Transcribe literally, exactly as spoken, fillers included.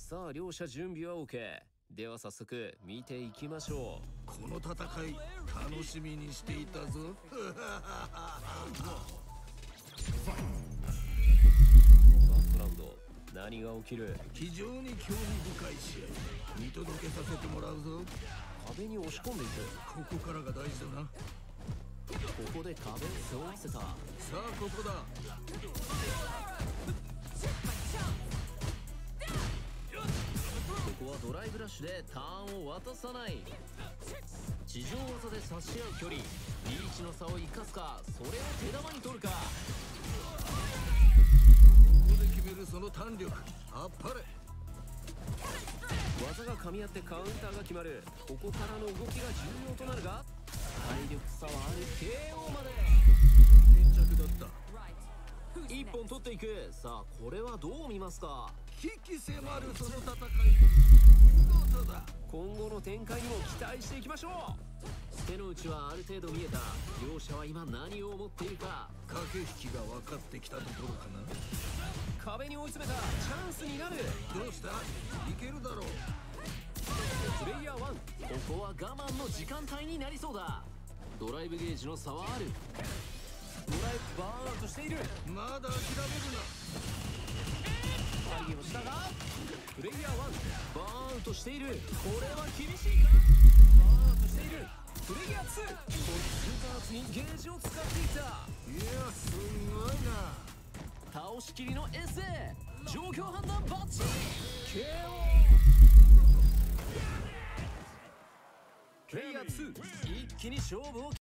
さあ両者準備は OK。 では早速見ていきましょう。 この戦い楽しみにしていたぞ。 ファーストラウンド、何が起きる？ 非常に興味深い試合見届けさせてもらうぞ。 壁に押し込んでいく。 ここからが大事だな。 ここで壁を背負わせた。さあここだ。 ここはドライブラッシュでターンを渡さない。地上技で差し合う距離、リーチの差を生かすか、それを手玉に取るか。 ここで決めるその弾力、あっぱれ。 技が噛み合ってカウンターが決まる。ここからの動きが重要となるが、体力差はある。 ケーオー まで決着だった。 一本取っていく。さあこれはどう見ますか？ 危機迫るその戦い、見事だ。 今後の展開にも期待していきましょう。手の内はある程度見えた。両者は今何を思っているか。 駆け引きが分かってきたところかな。 壁に追い詰めた。チャンスになる。 どうした？いけるだろう。 プレイヤーワン、ここは我慢の時間帯になりそうだ。ドライブゲージの差はある。ドライブバーンアウトしている。 まだ諦めるな。 会議をしたが、プレイヤーワンバーンアウトしている。これは厳しいか。バーンアウトしている。プレイヤーツー、こいつスーパーアーツにゲージを使っていた。 いやすごいな。 倒しきりのエスエー、状況判断バッチリ。 ケーオー。 プレイヤーツー、一気に勝負を